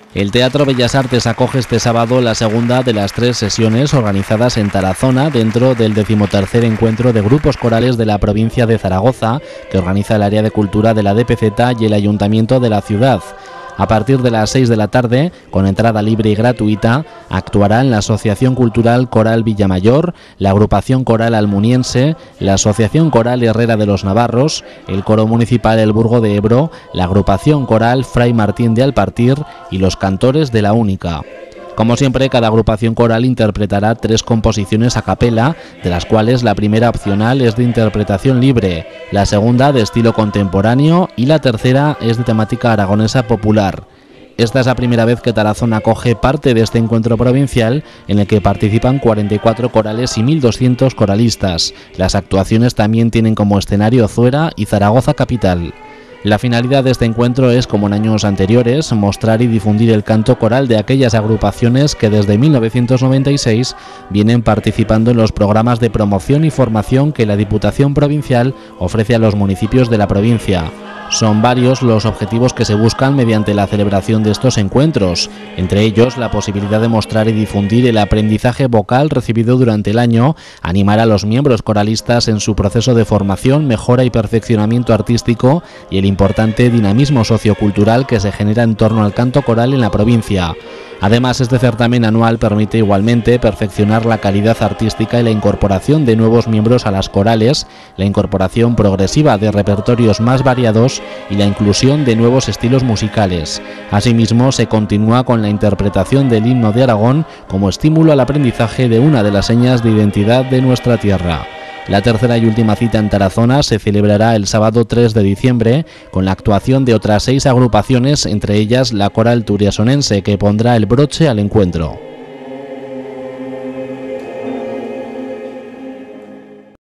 El Teatro Bellas Artes acoge este sábado la segunda de las 3 sesiones organizadas en Tarazona dentro del 13º encuentro de grupos corales de la provincia de Zaragoza que organiza el área de cultura de la DPZ y el Ayuntamiento de la ciudad. A partir de las 6 de la tarde, con entrada libre y gratuita, actuarán la Asociación Cultural Coral Villamayor, la Agrupación Coral Almuniense, la Asociación Coral Herrera de los Navarros, el Coro Municipal El Burgo de Ebro, la Agrupación Coral Fray Martín de Alpartir y los cantores de La Única. Como siempre, cada agrupación coral interpretará 3 composiciones a capela, de las cuales la primera opcional es de interpretación libre, la segunda de estilo contemporáneo y la tercera es de temática aragonesa popular. Esta es la primera vez que Tarazona acoge parte de este encuentro provincial en el que participan 44 corales y 1.200 coralistas. Las actuaciones también tienen como escenario Zuera y Zaragoza capital. La finalidad de este encuentro es, como en años anteriores, mostrar y difundir el canto coral de aquellas agrupaciones que desde 1996 vienen participando en los programas de promoción y formación que la Diputación Provincial ofrece a los municipios de la provincia. Son varios los objetivos que se buscan mediante la celebración de estos encuentros, entre ellos la posibilidad de mostrar y difundir el aprendizaje vocal recibido durante el año, animar a los miembros coralistas en su proceso de formación, mejora y perfeccionamiento artístico y el importante dinamismo sociocultural que se genera en torno al canto coral en la provincia. Además, este certamen anual permite igualmente perfeccionar la calidad artística y la incorporación de nuevos miembros a las corales, la incorporación progresiva de repertorios más variados y la inclusión de nuevos estilos musicales. Asimismo, se continúa con la interpretación del himno de Aragón como estímulo al aprendizaje de una de las señas de identidad de nuestra tierra. La tercera y última cita en Tarazona se celebrará el sábado 3 de diciembre con la actuación de otras 6 agrupaciones, entre ellas la Coral Turiasonense, que pondrá el broche al encuentro.